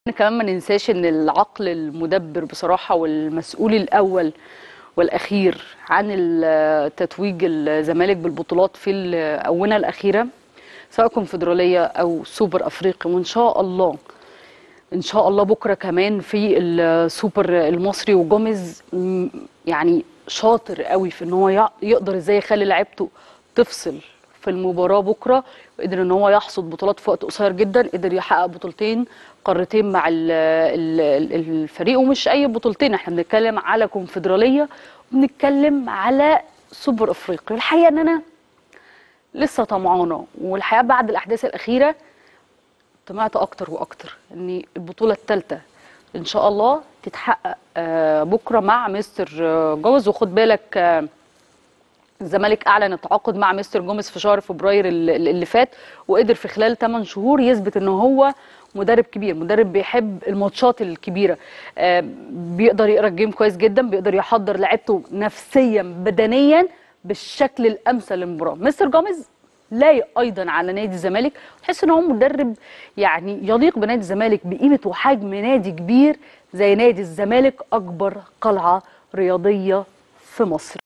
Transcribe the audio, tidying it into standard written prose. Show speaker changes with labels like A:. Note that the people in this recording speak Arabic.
A: كمان ما ننساش ان العقل المدبر بصراحة والمسؤول الاول والاخير عن تتويج الزمالك بالبطولات في الاونه الاخيره، سواء كونفدراليه او سوبر افريقي، وان شاء الله ان شاء الله بكره كمان في السوبر المصري. وجوميز يعني شاطر قوي في ان هو يقدر ازاي يخلي لعيبته تفصل في المباراه بكره، وقدر ان هو يحصد بطولات في وقت قصير جدا، قدر يحقق بطولتين قارتين مع الفريق، ومش اي بطولتين، احنا بنتكلم على كونفدراليه وبنتكلم على سوبر افريقيا. الحقيقه ان انا لسه طمعانه، والحقيقه بعد الاحداث الاخيره طمعت اكتر واكتر ان البطوله الثالثه ان شاء الله تتحقق بكره مع مستر جوز. وخد بالك الزمالك اعلن التعاقد مع مستر جوميز في شهر فبراير اللي فات، وقدر في خلال 8 شهور يثبت ان هو مدرب كبير، مدرب بيحب الماتشات الكبيره، بيقدر يقرا الجيم كويس جدا، بيقدر يحضر لعيبته نفسيا بدنيا بالشكل الامثل للمباراه. مستر جوميز لايق ايضا على نادي الزمالك، تحس ان هو مدرب يعني يليق بنادي الزمالك بقيمه وحجم نادي كبير زي نادي الزمالك، اكبر قلعه رياضيه في مصر.